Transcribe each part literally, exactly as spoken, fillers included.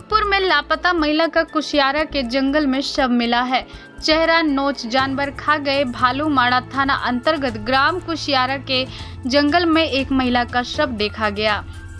भोगपुर में लापता महिला का कुशियारा के जंगल में शव मिला है। चेहरा नोच जानवर खा गए। भालूमाड़ा थाना अंतर्गत ग्राम कुशियारा के जंगल में एक महिला का शव देखा गया।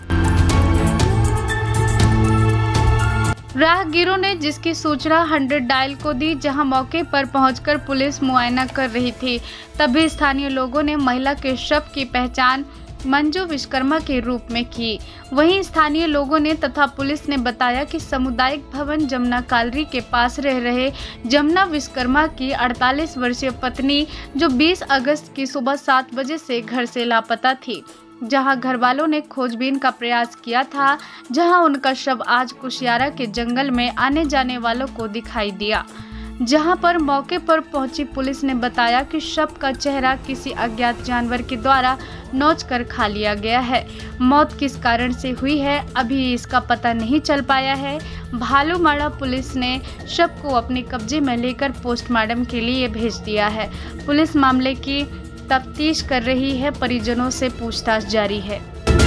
राहगीरों ने जिसकी सूचना हंड्रेड डायल को दी, जहां मौके पर पहुंचकर पुलिस मुआयना कर रही थी, तभी स्थानीय लोगों ने महिला के शव की पहचान मंजू विश्वकर्मा के रूप में की। वहीं स्थानीय लोगों ने तथा पुलिस ने बताया कि सामुदायिक भवन जमुना कालरी के पास रह रहे जमुना विश्वकर्मा की अड़तालीस वर्षीय पत्नी, जो बीस अगस्त की सुबह सात बजे से घर से लापता थी, जहां घर वालों ने खोजबीन का प्रयास किया था, जहां उनका शव आज कुशियारा के जंगल में आने जाने वालों को दिखाई दिया। जहां पर मौके पर पहुंची पुलिस ने बताया कि शव का चेहरा किसी अज्ञात जानवर के द्वारा नोच कर खा लिया गया है। मौत किस कारण से हुई है, अभी इसका पता नहीं चल पाया है। भालूमाड़ा पुलिस ने शव को अपने कब्जे में लेकर पोस्टमार्टम के लिए भेज दिया है। पुलिस मामले की तफ्तीश कर रही है, परिजनों से पूछताछ जारी है।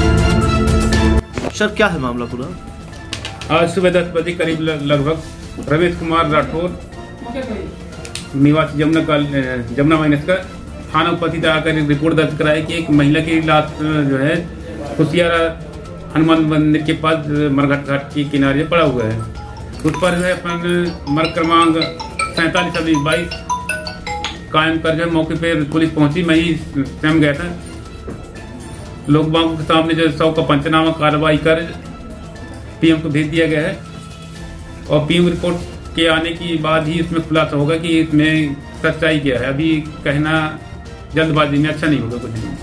सर, क्या है मामला पूरा? आज सुबह दस बजे करीब लगभग रमेश कुमार राठौर निवासी जमुना काल जमुना माइनस का थाना उपस्थित आकर रिपोर्ट दर्ज कराई कि एक महिला की लाश जो है कुशियारा हनुमान मंदिर के पास मरघट घाट के किनारे पड़ा हुआ है। उस पर जो है अपन मर्ग क्रमांक सैंतालीस अभी बाईस कायम कर जो मौके पर पुलिस पहुंची। मैं ही स्वयं गया था। लोग बागों के सामने जो शव का पंचनामा कार्रवाई कर पीएम को भेज दिया गया है और पीएम रिपोर्ट के आने की बाद ही इसमें खुलासा होगा कि इसमें सच्चाई क्या है। अभी कहना जल्दबाजी में अच्छा नहीं होगा कुछ भी।